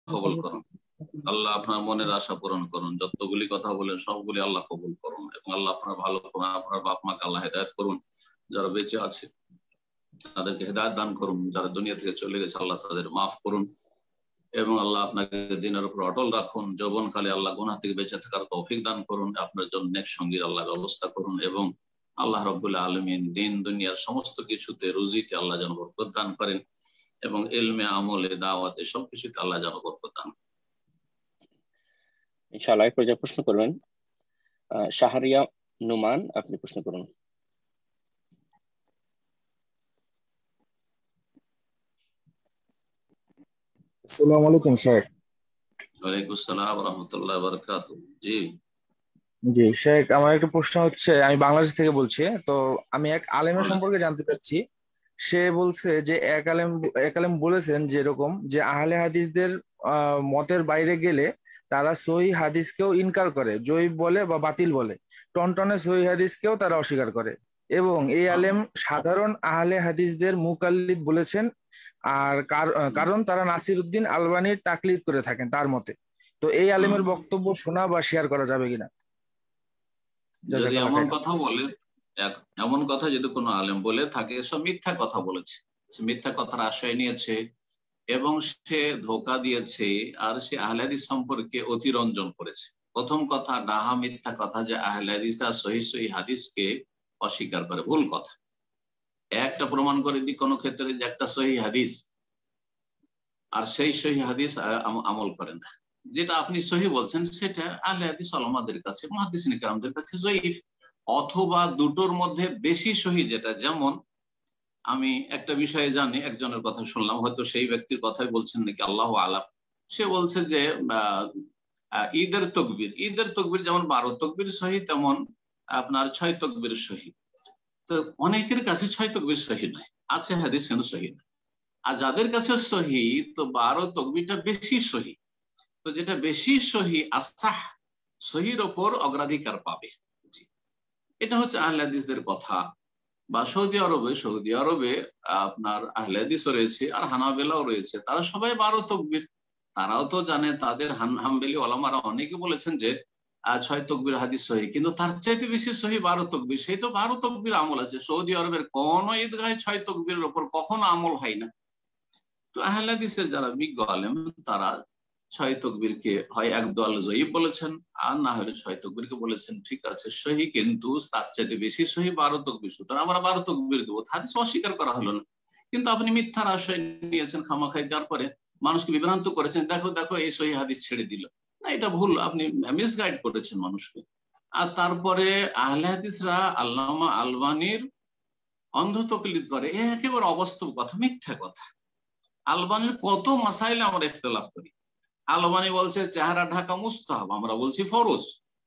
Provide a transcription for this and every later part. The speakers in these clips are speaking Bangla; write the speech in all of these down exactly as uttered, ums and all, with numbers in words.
কবুল করুন। আল্লাহ আপনার মনের আশা পূরণ করুন। যতগুলি কথা বলেন সবগুলি আল্লাহ কবুল করুন এবং আল্লাহ আপনার ভালো করুন। আপনার বাপ মাকে আল্লাহ হেদায়েত করুন। যারা বেঁচে আছে তাদেরকে হেদায়েত দান করুন। যারা দুনিয়া থেকে চলে গেছে আল্লাহ তাদের মাফ করুন এবং আল্লাহ আপনাকে দিনের উপর অটল রাখুন। যৌবনকালে আল্লাহ গুনাহ থেকে বেঁচে থাকার তৌফিক দান করুন। আপনার জন্য নেক সঙ্গীর আল্লাহ ব্যবস্থা করুন এবং আল্লাহ রাব্বুল আলামিন দিন দুনিয়ার সমস্ত কিছুতে রুজিতে আল্লাহ যেন বরকত দান করেন এবং ইলমে আমলে দাওয়াতে সবকিছুতে আল্লাহ যেন বরকত দান করেন। ইনশাআল্লাহ এক পর্যায়ে প্রশ্ন করবেন শাহরিয়া নুমান, আপনি প্রশ্ন করুন। আসসালামু আলাইকুম শেখ। ওয়ালাইকুম আসসালাম ওয়া রাহমাতুল্লাহি ওয়া বারাকাতুহু। জি জি শেখ, আমার একটা প্রশ্ন হচ্ছে, আমি বাংলাদেশ থেকে বলছি। তো আমি এক আলেমের বলেন। সম্পর্কে জানতে চাচ্ছি। সে বলছে যে এক আলেম এক আলেম বলেছেন যেরকম যে আহলে হাদিসদের আহ, মতের বাইরে গেলে তারা সহিহ হাদিসকেও ইনকার করে, জয়ীফ বলে বা বাতিল বলে, টনটনে সহিহ হাদিসকেও তারা অস্বীকার করে। এবং এই আলেম সাধারণ আহলে হাদিসদের মুকাল্লিদ বলেছেন। আর কার- কারণ তারা নাসিরউদ্দিন আলবানির তাকলিদ করে থাকেন তার মতে। তো এই আলেমের বক্তব্য শোনা বা শেয়ার করা যাবে কিনা? যদি জাযাকাল্লাহ এমন খাইরান। কথা বলে, এক- এমন কথা যদি কোনো আলেম বলে থাকে সব মিথ্যা কথা বলেছে, সে মিথ্যা কথার আশ্রয় নিয়েছে এবং সে ধোঁকা দিয়েছে আর সে আহলে হাদিস সম্পর্কে অতিরঞ্জন করেছে। প্রথম কথা, ডাহা মিথ্যা কথা যে আহলে হাদিসরা সহিহ সহিহ হাদিসকে অস্বীকার করে, ভুল কথা। একটা প্রমাণ করে দিই কোন ক্ষেত্রে যে একটা সহিহ হাদিস আর সেই সহিহ হাদিস আ- আমল করে না। যেটা আপনি সহিহ বলছেন সেটা আহলে হাদিস ওলামাদের কাছে, মুহাদ্দিসিন কিরামদের কাছে জয়ীফ, অথবা দুটোর মধ্যে বেশি সহিহ যেটা। যেমন আমি একটা বিষয়ে জানি, একজনের কথা শুনলাম, হয়তো সেই ব্যক্তির কথাই বলছেন নাকি আল্লাহু আলাম। সে বলছে যে আহ, আহ, ঈদের তকবীর ঈদের তকবীর যেমন বারো তকবীর সহি তেমন আপনার ছয় তকবীর সহি। তো অনেকের কাছে ছয় তকবীর সহি নয়, আছে হাদিস কিন্তু সহি নয়। আর যাদের কাছে সহি, তো বারো তকবীরটা বেশি সহি। তো যেটা বেশি সহি আসাহ, সহির ওপর অগ্রাধিকার পাবে। জি, এটা হচ্ছে আহলে হাদিসদের কথা। বা সৌদি আরবে সৌদি আরবে আপনার আহলে হাদিসও রয়েছে আর হানাবেলাও রয়েছে, তারা সবাই বারো তকবীর। তারাও তো জানে, তাদের হাম্বেলি ওলামারা অনেকে বলেছেন যে আহ, ছয় তকবীর হাদিস সহি, কিন্তু তার চাইতে বেশি সহি বারো তকবীর। সেই তো বারো তকবীর আমল আছে। সৌদি আরবের কোন ঈদগাহে ছয় তকবীরের উপর কখনো আমল হয় না। তো আহলে হাদিসের যারা বিজ্ঞ আলেম তারা ছয় তকবীরকে হয় একদল জয়ীফ বলেছেন আর না হলে ছয় তকবীরকে বলেছেন ঠিক আছে সহি, কিন্তু তার চাইতে বেশি সহি বারো তকবীর। সুতরাং আমরা বারো তকবীর দেবো, হাদিস অস্বীকার করা হলো না। কিন্তু আপনি মিথ্যার আশ্রয় নিয়েছেন খামাখাই, দেওয়ার পরে মানুষকে বিভ্রান্ত করেছেন, দেখো দেখো এই সহি হাদিস ছেড়ে দিল। না, এটা ভুল, আপনি মিসগাইড করেছেন মানুষকে। আর তারপরে আহলে হাদিসরা আল্লামা আলবানির অন্ধ তকলিদ করে, এ একেবারে অবাস্তব কথা, মিথ্যা কথা। আলবানির কত মাসাইলে আমরা ইখতিলাফ করি। আলবানি বলছে চেহারা ঢাকা মুস্তাহাব, আমরা বলছি ফরজ।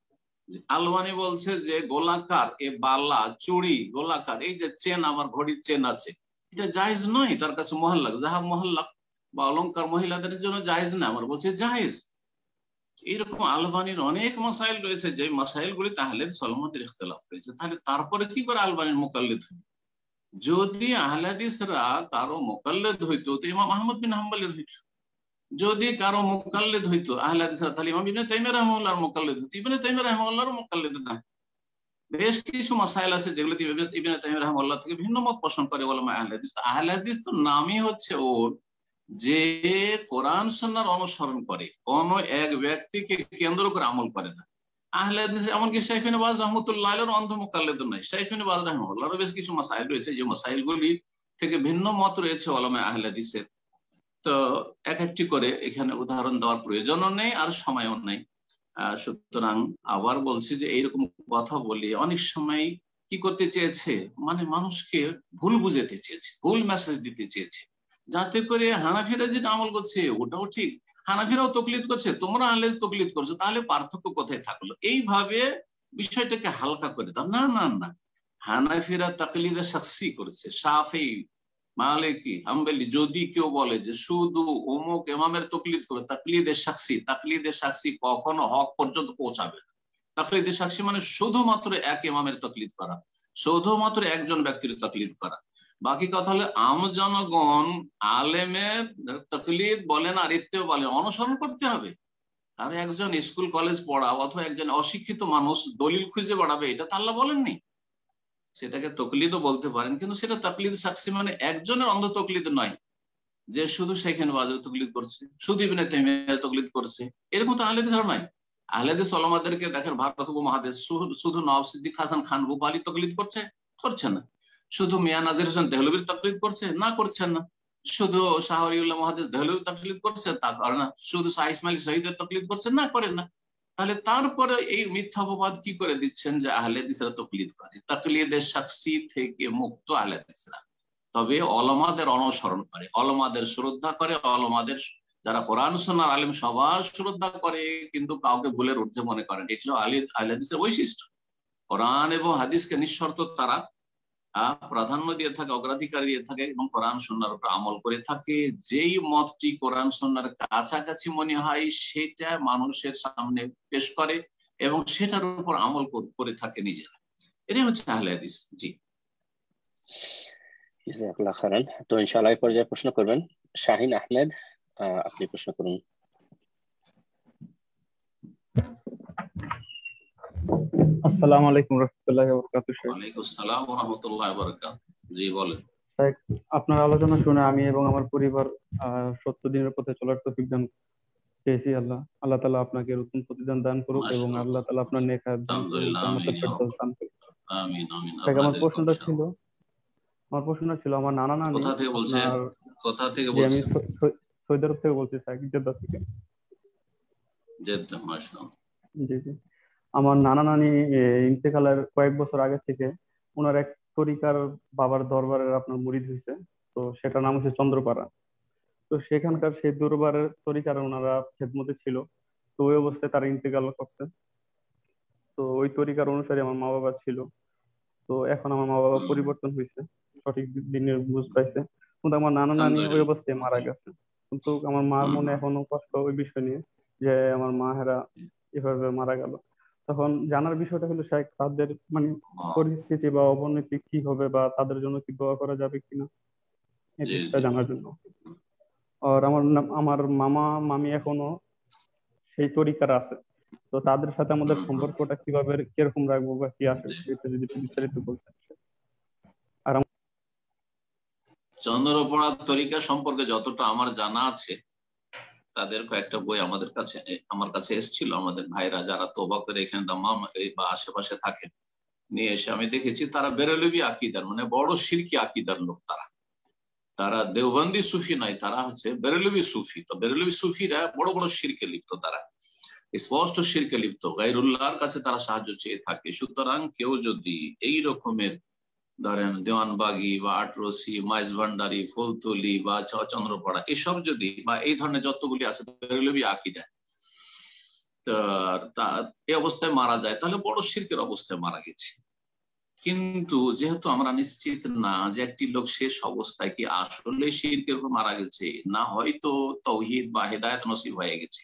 আলবানি বলছে যে গোলাকার এ বালা চুড়ি গোলাকার, এই যে চেন, আমার ঘড়ির চেন আছে, এটা জায়েজ নয় তার কাছে, মহল্লা যাহা মহল্লা বা অলংকার মহিলাদের জন্য জায়েজ না, আমরা বলছি জায়েজ। এইরকম আলবানির অনেক মাসাইল রয়েছে যে মাসাইল গুলি তাহলে সলমতের ইখতিলাফ রয়েছে। তাহলে তারপরে কি করে আলবানির মুকাল্লিদ হই? যদি আহলে হাদিসরা কারো মুকাল্লিদ হইতো তো ইমাম আহমদ বিন হাম্বলের হইতো। যদি কারো মুকাল্লিদ হইতো আহলে হাদিসরা, তাহলে ইমাম ইবনে তাইমিয়া রাহিমাহুল্লাহর মুকাল্লিদ হইতো। ইবনে তাইমিয়া রাহিমাহুল্লাহর মুকাল্লিদ না। বেশ কিছু মাসাইল আছে যেগুলো ইবনে তাইমিয়া রাহিমাহুল্লাহ থেকে ভিন্ন মত পোষণ করে ওলামা আহলে হাদিস। আহলে হাদিস তো নামই হচ্ছে ওর যে কোরআন সুন্নাহর অনুসরণ করে, কোন এক ব্যক্তিকে কেন্দ্র করে আমল করে না। আহলে হাদিস এমনকি শাইখ ইবনে বাজ রাহমাতুল্লাহ আলাইহির অন্ধ মুকাল্লিদ নাই। শাইখ ইবনে বাজ রাহিমাহুল্লাহর বেশ কিছু মাসাইল রয়েছে যে মাসাইলগুলি থেকে ভিন্ন মত রয়েছে ওলামা আহলে হাদিসের। তো এক একটি করে এখানে উদাহরণ দেওয়ার প্রয়োজনও নেই আর সময়ও নেই। আহ সুতরাং আবার বলছি যে এইরকম কথা বলি অনেক সময় কি করতে চেয়েছে, মানে মানুষকে ভুল বুঝাতে চেয়েছে, ভুল মেসেজ দিতে চেয়েছে, যাতে করে হানাফিরা যেটা আমল করছে ওটাও ঠিক, হানাফিরাও তকলিদ করছে, তোমরা আহলে হাদিস তকলিদ করছো, তাহলে পার্থক্য কোথায় থাকলো? এইভাবে বিষয়টাকে হালকা করে দাও। না না না, হানাফিরা তাকলিদে শাখসি করছে, শাফি মালিকি হাম্বলি। যদি কেউ বলে যে শুধু অমুক ইমামের তকলিদ করে, তাকলিদে শাখসি, তাকলিদে শাখসি কখনো হক পর্যন্ত পৌঁছাবে না। তাকলিদে শাখসি মানে শুধুমাত্র এক ইমামের তকলিদ করা, শুধুমাত্র একজন ব্যক্তির তকলিদ করা। বাকি কথা হলো আম জনগণ আলেমের তাকলিদ বলেন আর ইত্তেবা বলেন অনুসরণ করতে হবে। আর একজন স্কুল কলেজ পড়া অথবা একজন অশিক্ষিত মানুষ দলিল খুঁজে বেড়াবে, এটা তো আল্লাহ বলেননি। সেটাকে তকলিদও বলতে পারেন, কিন্তু সেটা তাকলিদ সাকসি মানে একজনের অন্ধ তকলিদ নয়, যে শুধু সেখানে বাজে তকলিদ করছে, শুধু ইবনে তাইমিয়া তকলিদ করছে, এরকম তো আহলে হাদিস আর নাই। আহলে হাদিস ওলামাদেরকে দেখেন ভারত উপমহাদেশ শুধু নওয়াব সিদ্দিক হাসান খান ভূপালী তকলিদ করছে, করছে না। শুধু মিয়া নাজির হোসেন দেহলভির তকলিদ করছে না, করছেন না। শুধু শাহ ওলিউল্লাহ মুহাদ্দিস দেহলভি তকলিদ করছে তা করে না। শুধু শাহ ইসমাইল শহীদের তকলিদ করছে না, করেন না। তাহলে তারপরে এই মিথ্যাপবাদ কি করে দিচ্ছেন যে আহলে হাদিসরা তকলিদ করে? তাকলিদের সাকসি থেকে মুক্ত আহলে হাদিসরা, তবে ওলামাদের অনুসরণ করে, ওলামাদের শ্রদ্ধা করে, ওলামাদের যারা কোরআন সুন্নাহর আলেম সবার শ্রদ্ধা করে, কিন্তু কাউকে ভুলের ঊর্ধ্বে মনে করেন। এটা হলো আহলে হাদিসের বৈশিষ্ট্য। কোরআন এবং হাদিসকে নিঃশর্ত তারা প্রাধান্য দিয়ে থাকে, অগ্রাধিকার দিয়ে থাকে এবং কোরআন সুন্নাহর উপর আমল করে থাকে। যেই মতটি কোরআন সুন্নাহর কাছাকাছি মনে হয় সেটা মানুষের সামনে পেশ করে এবং সেটার উপর আমল করে থাকে নিজেরা। এটাই হচ্ছে আহলে হাদিস। জি, জাযাকাল্লাহু খাইরান। তো ইনশাআল্লাহ এই পর্যায়ে প্রশ্ন করবেন শাহিন আহমেদ, আপনি প্রশ্ন করুন। আসসালামু আলাইকুম রাহমাতুল্লাহি ওয়া বারাকাতুহু। ওয়া আলাইকুম আসসালাম ওয়া রাহমাতুল্লাহি ওয়া বারাকাতুহু। জি বলেন। আপনার আলোচনা শুনে আমি এবং আমার পরিবার সত্য দিনের পথে চলার তৌফিক দান পেয়েছি। আল্লাহ আল্লাহ তাআলা আপনাকে উত্তম প্রতিদান দান করুক এবং আল্লাহ তাআলা আপনার নেক হায়াত দান করুক, জান্নাতুল ফেরদাউস দান করুক। আমিন আমিন। আমার প্রশ্নটা ছিল আমার প্রশ্নটা ছিল আমার নানা নানি। কোথা থেকে বলছেন? কোথা থেকে বলছেন? আমি সৌদি আরব থেকে বলছি, স্যার, জেদ্দা থেকে। জেদ্দা, মাশাআল্লাহ। জি জি। আমার নানা নানি ইন্তেকালের কয়েক বছর আগে থেকে ওনার এক তরিকার বাবার দরবারের আপনার মুরিদ হয়েছে, তো সেটার নাম হচ্ছে চন্দ্রপাড়া। তো সেখানকার সেই দরবারের তরিকার ওনারা খেদমতে ছিল, তো ওই অবস্থায় তারা ইন্তেকাল করছে। তো ওই তরিকার অনুসারে আমার মা বাবা ছিল। তো এখন আমার মা বাবা পরিবর্তন হয়েছে, সঠিক দিনের বুঝ পাইছে, কিন্তু আমার নানা নানি ওই অবস্থায় মারা গেছে। কিন্তু আমার মার মনে এখনো কষ্ট ওই বিষয় নিয়ে যে আমার মা হেরা এভাবে মারা গেল। তখন জানার বিষয়টা হলো শাইখ, তাদের মানে পরিস্থিতি বা অবনতি কি হবে বা তাদের জন্য কি দোয়া করা যাবে কিনা, এটা জানার জন্য। আর আমার আমার মামা মামি এখনো সেই তরিকার আছে, তো তাদের সাথে আমাদের সম্পর্কটা কিভাবে কিরকম রাখবো বা কি আছে এটা যদি বিস্তারিত বলতেন। আর চন্দ্রপড়া তরিকা সম্পর্কে যতটা আমার জানা আছে, তাদের কয়েকটা বই আমাদের কাছে আমার কাছে এসেছিল, আমাদের ভাইরা যারা তওবা করে এখানে দাম্মাম বা আশেপাশে থাকেন নিয়ে এসে আমি দেখেছি তারা বেরেলভি আকিদার মানে বড় শিরকি আকিদার লোক। তারা তারা দেওবন্দি সুফি নয়, তারা হচ্ছে বেরেলভি সুফি। তো বেরেলভি সুফিরা বড় বড় শিরকে লিপ্ত, তারা স্পষ্ট শিরকে লিপ্ত, গায়রুল্লাহর কাছে তারা সাহায্য চেয়ে থাকে। সুতরাং কেউ যদি এই রকমের ধরেন দেওয়ানবাগি বা আটরসি, মাইজ ভান্ডারি, ফুলতলি বা চন্দ্রপাড়া এসব যদি বা এই ধরনের যতগুলি আছে বেরেলভি আকিদা, এই অবস্থায় মারা যায় তাহলে বড় শিরকের অবস্থায় মারা গেছে। কিন্তু যেহেতু আমরা নিশ্চিত না যে একটি লোক শেষ অবস্থায় কি আসলে শিরকের উপর মারা গেছে না হয়তো তাওহীদ বা হেদায়েত নসিব হয়ে গেছে,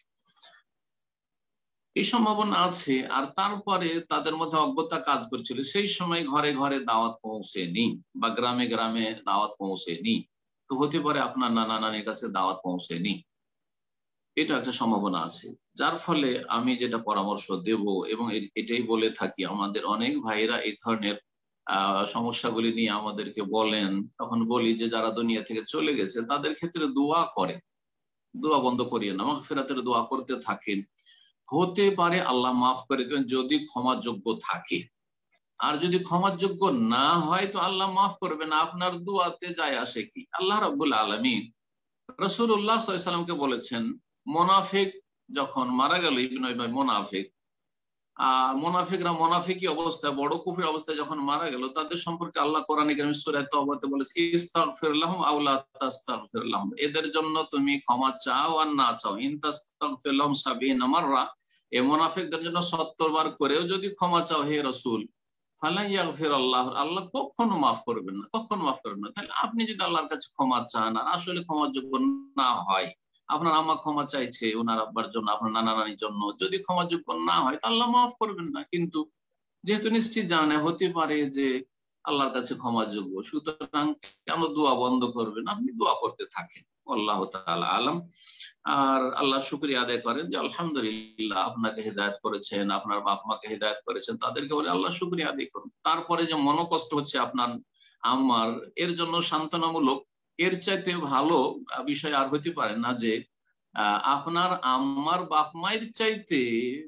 এই সম্ভাবনা আছে। আর তারপরে তাদের মধ্যে অজ্ঞতা কাজ করছিল, সেই সময় ঘরে ঘরে দাওয়াত পৌঁছেনি বা গ্রামে গ্রামে দাওয়াত পৌঁছেনি, তো হতে পারে আপনার নানা নানির কাছে দাওয়াত পৌঁছেনি, এটা একটা সম্ভাবনা আছে। যার ফলে আমি যেটা পরামর্শ দেব এবং এটাই বলে থাকি, আমাদের অনেক ভাইরা এই ধরনের আহ সমস্যাগুলি নিয়ে আমাদেরকে বলেন, তখন বলি যে যারা দুনিয়া থেকে চলে গেছে তাদের ক্ষেত্রে দোয়া করে, দোয়া বন্ধ করিয়ে না, মাগফিরাতের দোয়া করতে থাকেন। হতে পারে আল্লাহ মাফ করে দেবেন যদি ক্ষমাযোগ্য থাকে, আর যদি ক্ষমাযোগ্য না হয় তো আল্লাহ মাফ করবে না, আপনার দোয়াতে যায় আসে কি। আল্লাহ রাব্বুল আলামিন রাসূলুল্লাহ সাল্লাল্লাহু আলাইহি ওয়াসাল্লামকে বলেছেন, মুনাফিক যখন মারা গেল, ইবনে উবাই মুনাফিক, আহ মুনাফিকরা মুনাফিকি অবস্থায় বড় কুফরি অবস্থায় যখন মারা গেল, তাদের সম্পর্কে আল্লাহ কোরআনে কারীম সূরা তাওবাতে বলেছে, ইস্তাগফির লাহুম আও লা তাস্তাগফির লাহুম, এদের জন্য তুমি ক্ষমা চাও আর না চাও, ইন তাস্তাগফির লাহুম সাবিনা মাররা, এই মুনাফিকদের জন্য সত্তর বার করেও যদি ক্ষমা চাও হে রাসূল, ফালা ইয়াগফির আল্লাহ, আল্লাহ কখনো মাফ করবেন না, কখনো মাফ করবেন না। তাহলে আপনি যদি আল্লাহর কাছে ক্ষমা চান আর আসলে ক্ষমাযোগ্য না হয়, আপনার আম্মা ক্ষমা চাইছে ওনার আব্বার জন্য, আপনার নানা নানির জন্য, যদি ক্ষমাযোগ্য না হয় তা আল্লাহ মাফ করবেন না। কিন্তু যেহেতু নিশ্চিত জানে হতে পারে যে আল্লাহর কাছে ক্ষমাযোগ্য। সুতরাং কেন দোয়া বন্ধ করবেন? আপনি দোয়া করতে থাকেন, আল্লাহ তাআলা আলাম। আর আল্লাহ শুকরিয়া আদায় করেন যে আলহামদুলিল্লাহ আপনাকে হেদায়েত করেছেন, আপনার বাপ মাকে হেদায়েত করেছেন, তাদেরকে বলে আল্লাহ শুকরিয়া আদায় করুন। তারপরে যে মনোকষ্ট হচ্ছে আপনার আমার, এর জন্য সান্ত্বনামূলক এর চাইতে ভালো বিষয় আর হইতে পারে না যে আপনার আম্মার বাপ মায়ের চাইতে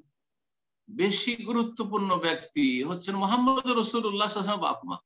বেশি গুরুত্বপূর্ণ ব্যক্তি হচ্ছেন মোহাম্মদ রাসূলুল্লাহ সাল্লাল্লাহু আলাইহি ওয়াসাল্লাম বাপ মা।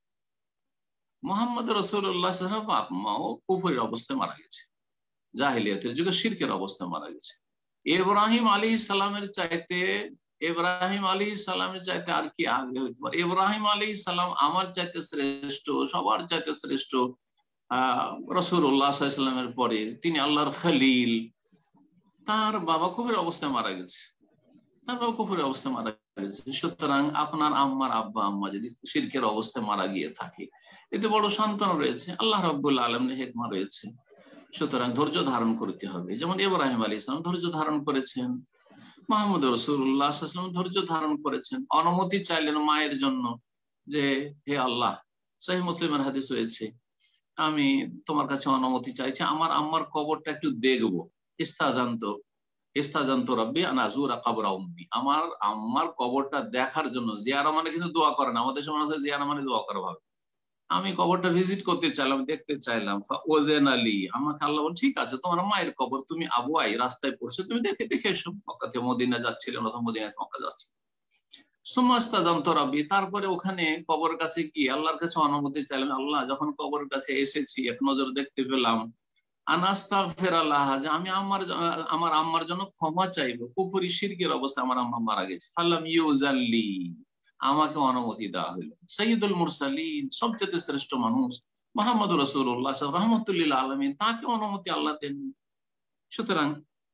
মোহাম্মদ রাসূলুল্লাহ সাল্লাল্লাহু আলাইহি ওয়াসাল্লাম বাপ মাও কুফরের অবস্থায় মারা গেছে, জাহিলিয়াতের যুগে শিরকের অবস্থায় মারা গেছে। ইব্রাহিম আলাইহিস সালামের চাইতে ইব্রাহিম আলাইহিস সালামের চাইতে আর কি আগে হইতে পারে? ইব্রাহিম আলাইহিস সালাম আমার চাইতে শ্রেষ্ঠ, সবার চাইতে শ্রেষ্ঠ আহ রাসূলুল্লাহ সাল্লাল্লাহু আলাইহি ওয়াসাল্লামের পরে তিনি আল্লাহর খলিল। তার বাবা কুফরের অবস্থায় মারা গেছে, তার বাবা কুফরের অবস্থায় মারা গেছে। সুতরাং আপনার আম্মার আব্বা আম্মা যদি শিরকের অবস্থায় মারা গিয়ে থাকে, এতে বড় সান্ত্বনা রয়েছে, আল্লাহ রাব্বুল আলামিনের হিকমা রয়েছে। সুতরাং ধৈর্য ধারণ করতে হবে। যেমন ইব্রাহিম আলাইহিস সালাম ধৈর্য ধারণ করেছেন, মুহাম্মদ রাসূলুল্লাহ সাল্লাল্লাহু আলাইহি ওয়াসাল্লাম ধৈর্য ধারণ করেছেন। অনুমতি চাইলেন মায়ের জন্য যে হে আল্লাহ, সহিহ মুসলিমের হাদিস রয়েছে, আমি তোমার কাছে অনুমতি চাইছি আমার আম্মার কবরটা একটু দেখবো। ইস্তাজান্ত ইস্তাজান্ত রাব্বি আন আযুরা কবরা উম্মি, আমার আম্মার কবরটা দেখার জন্য। জিয়ারা মানে কিন্তু দোয়া করেন, আমাদের সমাজে আছে জিয়ারা মানে দোয়া করা ভাবে। আমি কবরটা ভিজিট করতে চাইলাম, দেখতে চাইলাম। ওজেন আলী, আমাকে আল্লাহ বল ঠিক আছে, তোমার মায়ের কবর তুমি আবু আই রাস্তায় পড়ছো, তুমি দেখে দেখে এসো। মক্কা থেকে মদিনা যাচ্ছিলেন, অথবা মদিনা থেকে মক্কা যাচ্ছিলেন। সুমাস্তাজান্ত রাব্বি, তারপরে ওখানে কবরের কাছে গিয়ে আল্লাহর কাছে অনুমতি চাইলাম, আল্লাহ যখন কবরের কাছে এসেছি এক নজর দেখতে পেলাম, আনাস্তাগফিরুল্লাহ, যে আমি আমার আমার আম্মার জন্য ক্ষমা চাইবো, কুফরি শিরকের অবস্থা আমার আম্মা মারা গেছে। ফালাম ইউজাল্লি, আমাকে অনুমতি দেওয়া হলো। সাইয়্যিদুল মুরসালিন, সবচেয়ে শ্রেষ্ঠ মানুষ মুহাম্মদ রাসূলুল্লাহ রাহমাতুল লিল আলামিন, তাকে অনুমতি আল্লাহ দেন। সুতরাং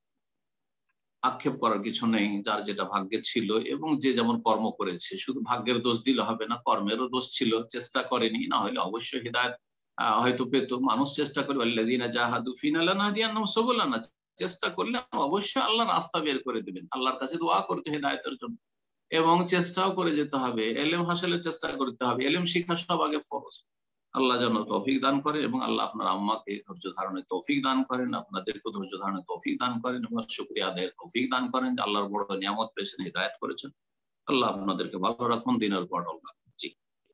আক্ষেপ করার কিছু নেই, যার যেটা ভাগ্যে ছিল এবং যে যেমন কর্ম করেছে। শুধু ভাগ্যের দোষ দিলে হবে না, কর্মেরও দোষ ছিল, চেষ্টা করেনি, না হলে অবশ্যই হিদায়াত হয়তো পেত। মানুষ চেষ্টা করে, আল্লাযীনা জাহাদু ফিনা লানাহদিয়ান্নাহুম সুবুলানা, চেষ্টা করলে অবশ্যই আল্লাহ রাস্তা বের করে দেবেন। আল্লাহর কাছে দোয়া করতে হিদায়াতের জন্য, এবং চেষ্টাও করে যেতে হবে, এলেম হাসিলের চেষ্টা করতে হবে। এলেম শিক্ষা সব আগে ফরজ। আল্লাহ যেন তৌফিক দান করেন, এবং আল্লাহ আপনার আম্মাকে ধৈর্য ধারণের তৌফিক দান করেন, আপনাদেরকে ধৈর্য ধারণের তৌফিক দান করেন, এবং শুকরিয়া আদায়ের তৌফিক দান করেন যে আল্লাহর বড় নিয়ামত পেয়েছেন, হিদায়াত করেছেন। আল্লাহ আপনাদেরকে ভালো রাখুন, দিনের পর আল্লাহ। জি,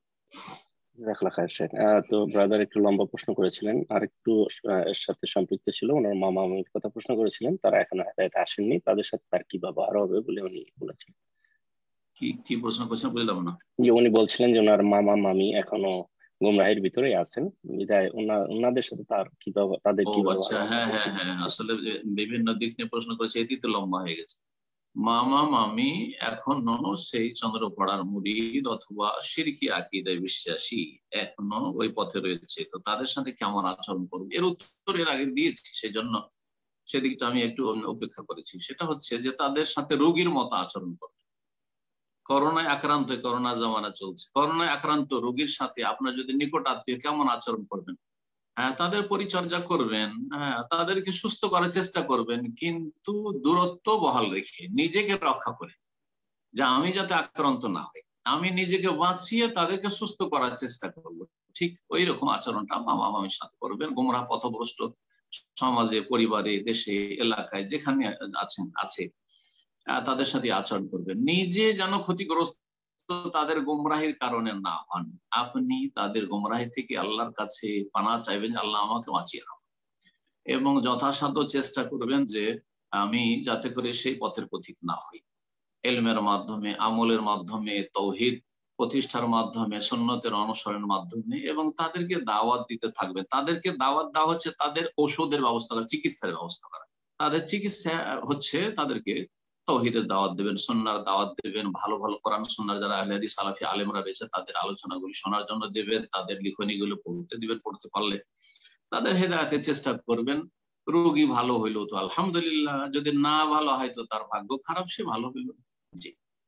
তো ব্রাদার একটু লম্বা প্রশ্ন করেছিলেন, আর একটু এর সাথে সম্পৃক্ত ছিল, ওনার মামা মামির কথা প্রশ্ন করেছিলেন, তারা এখনো হেদায়েতে আসেননি, তাদের সাথে তার কি ব্যবহার হবে বলে উনি বলেছেন। কি কি প্রশ্ন করছেন বুঝলাম না। যে উনি বলছিলেন যে ওনার মামা মামি এখনো গুমরাহির ভিতরে আছেন, বিধায় ওনাদের সাথে তার কি ব্যবহার, তাদের কি ব্যবহার। আচ্ছা, হ্যাঁ হ্যাঁ হ্যাঁ, আসলে বিভিন্ন দিক নিয়ে প্রশ্ন করেছে, এটি তো লম্বা হয়ে গেছে। মামা মামি এখনো সেই চন্দ্রপড়ার মুরিদ অথবা শিরকি আকীদায় বিশ্বাসী, এখনো ওই পথে রয়েছে, তো তাদের সাথে কেমন আচরণ করবে এর উত্তর এর আগে দিয়েছি, সেই জন্য সেদিকটা আমি একটু উপেক্ষা করেছি। সেটা হচ্ছে যে তাদের সাথে রোগীর মতো আচরণ করবে। করোনায় আক্রান্ত, করোনা জামানা চলছে, করোনায় আক্রান্ত রোগীর সাথে আপনার যদি নিকট আত্মীয়, কেমন আচরণ করবেন? হ্যাঁ, তাদের পরিচর্যা করবেন, হ্যাঁ তাদেরকে সুস্থ করার চেষ্টা করবেন, কিন্তু দূরত্ব বহাল রেখে, নিজেকে রক্ষা করে, যে আমি যাতে আক্রান্ত না হই, আমি নিজেকে বাঁচিয়ে তাদেরকে সুস্থ করার চেষ্টা করব। ঠিক ওই রকম আচরণটা মামা মামির সাথে করবেন। গোমরাহ পথভ্রষ্ট সমাজে, পরিবারে, দেশে, এলাকায় যেখানে আছেন আছে তাদের সাথে আচরণ করবেন। নিজে যেন ক্ষতিগ্রস্ত তাদের গোমরাহির কারণে না হন। আপনি তাদের গোমরাহি থেকে আল্লাহর কাছে পানাহ চাইবেন, আল্লাহ আমাকে বাঁচিয়ে রাখুন, এবং যথাসাধ্য চেষ্টা করবেন যে আমি যাতে করে সেই পথের পথিক না হই। ইলমের মাধ্যমে, আমলের মাধ্যমে, তাওহীদ প্রতিষ্ঠার মাধ্যমে, সুন্নতের অনুসরণের মাধ্যমে, এবং তাদেরকে দাওয়াত দিতে থাকবে। তাদেরকে দাওয়াত দেওয়া হচ্ছে তাদের ঔষধের ব্যবস্থা করা, চিকিৎসার ব্যবস্থা করা। তাদের চিকিৎসা হচ্ছে তাদেরকে তাওহীদের দাওয়াত দেবেন, সুন্নাহর দাওয়াত দেবেন, ভালো ভালো কোরআন সুন্নাহর যারা আহলে হাদিস সালাফি আলেমরা রয়েছে তাদের আলোচনাগুলি শোনার জন্য দেবেন, তাদের লিখনীগুলো পড়তে দিবেন, পড়তে পারলে তাদের হেদায়েতের চেষ্টা করবেন। রোগী ভালো হইলো তো আলহামদুলিল্লাহ, যদি না ভালো হয় তো তার ভাগ্য খারাপ, সে ভালো হইল। জি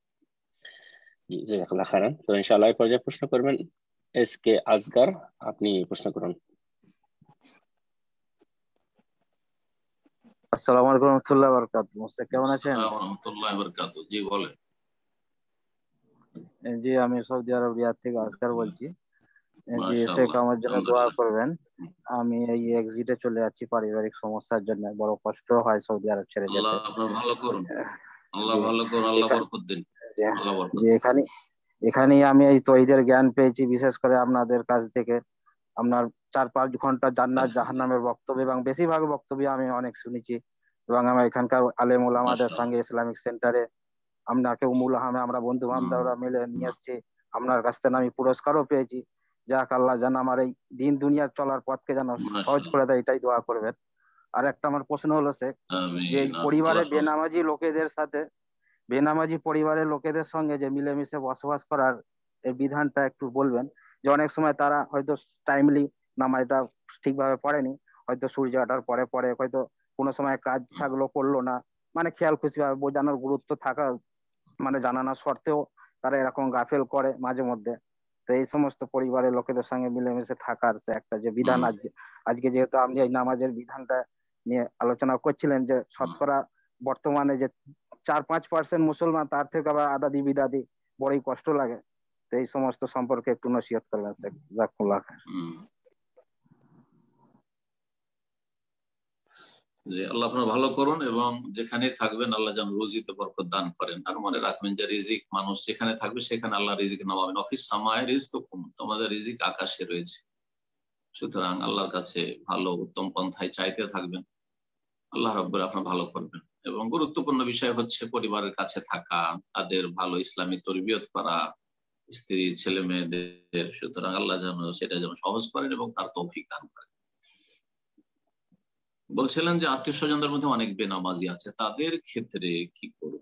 জি, জাযাকাল্লাহ খাইরান। তো ইনশাআল্লাহ এই পর্যায়ে প্রশ্ন করবেন এস কে আসগার, আপনি প্রশ্ন করুন। আসসালামু আলাইকুম ওয়া রাহমাতুল্লাহি ওয়া বারাকাতুহু। মুস্তাক কেমন আছেন? ওয়া রাহমাতুল্লাহি ওয়া বারাকাতুহু। জি বলেন। জি, আমি সৌদি আরব রিয়াদ থেকে আজকার বলছি। জি, শেখ মাশাআল্লাহ, আমার জন্য দোয়া আলহামদুলিল্লাহ। করবেন। আমি এই এক্সিটে চলে যাচ্ছি পারিবারিক সমস্যার জন্য, বড় কষ্ট হয় সৌদি আরব ছেড়ে আল্লাহ যেতে। আপনার ভালো করুন, আল্লাহ জি, ভালো করুন, আল্লাহ এখা- বরকত দিন, জি, আল্লাহ বরকত জি, দিন। এখানে এখানেই আমি এই তৌহিদের জ্ঞান পেয়েছি, বিশেষ করে আপনাদের কাছ থেকে। আপনার চার পাঁচ ঘন্টা জান্নাত আলহামদুলিল্লাহ, জাহান্নামের বক্তব্য এবং বেশিরভাগ বক্তব্য আমি অনেক শুনেছি, এবং আমার এখানকার আলেম ওলামাদের মাশাআল্লাহ। সঙ্গে ইসলামিক সেন্টারে আপনাকে উমুল আহমে আমরা বন্ধু হুম, বান্ধবরা মিলে নিয়ে এসেছি। আপনার কাছ থেকে আমি পুরস্কারও পেয়েছি। যাক, আল্লাহ যেন আমার এই দিন দুনিয়ার চলার পথকে যেন সহজ করে মাশাআল্লাহ। দেয়, এটাই দোয়া করবেন। আর একটা আমার প্রশ্ন হলো শেখ, যে এই আমিন, আমিন। পরিবারে আল্লাহ সহজ করুন। বেনামাজি লোকেদের সাথে বেনামাজি পরিবারের লোকেদের সঙ্গে যে মিলেমিশে বসবাস করার এই বিধানটা একটু বলবেন। যে অনেক সময় তারা হয়তো টাইমলি নামাজটা ঠিকভাবে পড়েনি, হয়তো সূর্য ওঠার পরে পরে, হয়তো কোনো সময় কাজ থাকলো করলো না, মানে খেয়াল খুশি ভাবে বোঝানোর গুরুত্ব থাকা মানে জানানো সত্ত্বেও তারা এরকম গাফেল করে মাঝে মধ্যে। তো এই সমস্ত পরিবারের লোকেদের সঙ্গে মিলেমিশে থাকার যে একটা যে বিধান, হুম, আজকে আজকে যেহেতু আপনি এই নামাজের বিধানটা নিয়ে আলোচনা করছিলেন, যে হুম। শতকরা বর্তমানে যে চার পাঁচ পার্সেন্ট মুসলমান, তার থেকে আবার আদাদি বিদাদি বড়ই কষ্ট লাগে। তো এই সমস্ত সম্পর্কে একটু নসিহত করবেন শেখ, জাজাকুল্লাহ খায়ের। হুম। যে আল্লাহ আপনার ভালো করুন, এবং যেখানে থাকবেন আল্লাহ যেন রুজিতে বরকত দান করেন। আর মনে রাখবেন যে রিজিক মানুষ যেখানে থাকবে সেখানে আল্লাহ রিজিক নামাবেন। অফিস সামায় রিজকুম, তোমাদের রিজিক আকাশে রয়েছে। সুতরাং আল্লাহর কাছে ভালো উত্তম পন্থায় চাইতে থাকবেন, আল্লাহ রাব্বুল আপনার ভালো করবেন। এবং গুরুত্বপূর্ণ বিষয় হচ্ছে পরিবারের কাছে থাকা, তাদের ভালো ইসলামী তরবিয়ত করা, স্ত্রী ছেলে মেয়েদের। সুতরাং আল্লাহ যেন সেটা যেন সহজ করেন এবং তার তৌফিক দান করেন। বলছিলেন যে আত্মীয় স্বজনদের মধ্যে অনেক বেনামাজি আছে, তাদের ক্ষেত্রে কি করব?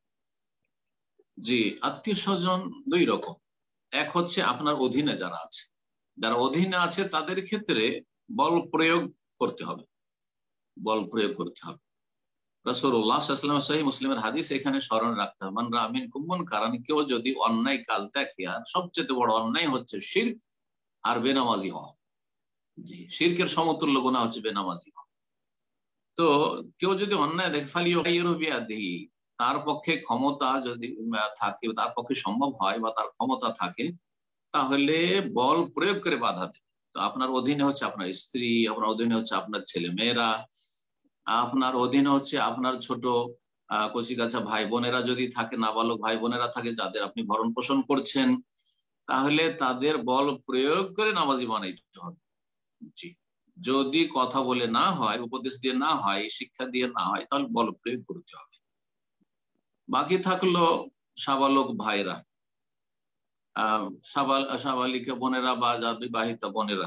জি, আত্মীয় স্বজন দুই রকম। এক হচ্ছে আপনার অধীনে যারা আছে, যারা অধীনে আছে তাদের ক্ষেত্রে বল প্রয়োগ করতে হবে, বল প্রয়োগ করতে হবে। রাসূলুল্লাহ সাল্লাল্লাহু আলাইহি ওয়াসাল্লাম সহিহ মুসলিমের হাদিস এখানে স্মরণ রাখতে হবে। মান রাআ মিনকুম মুনকারান, কেউ যদি অন্যায় কাজ দেখে, আর সবচেয়ে বড় অন্যায় হচ্ছে শিরক আর বেনামাজি হওয়া। জি, শিরকের সমতুল্য গুনাহ হচ্ছে বেনামাজি হওয়া। তো কেউ যদি অন্যায় দেখে, ফালিয়ুগাইয়িরু বিয়াদিহি, তার পক্ষে ক্ষমতা যদি থাকে, তার পক্ষে সম্ভব হয় বা তার ক্ষমতা থাকে, তাহলে বল প্রয়োগ করে বাধা দেবে। তো আপনার অধীনে হচ্ছে আপনার স্ত্রী, আপনার অধীনে হচ্ছে আপনার ছেলে মেয়েরা, আপনার অধীনে হচ্ছে আপনার ছোট আহ কচিকাচা ভাই বোনেরা যদি থাকে, নাবালক ভাই বোনেরা থাকে যাদের আপনি ভরণ পোষণ করছেন, তাহলে তাদের বল প্রয়োগ করে নামাজি বানাইতে হবে। জি, যদি কথা বলে না হয়, উপদেশ দিয়ে না হয়, শিক্ষা দিয়ে না হয়, তাহলে বল প্রয়োগ করতে হবে। বাকি থাকলো সাবালক ভাইরা, আহ সাবাল সাবালিকা বোনেরা বা বিবাহিতা বোনেরা,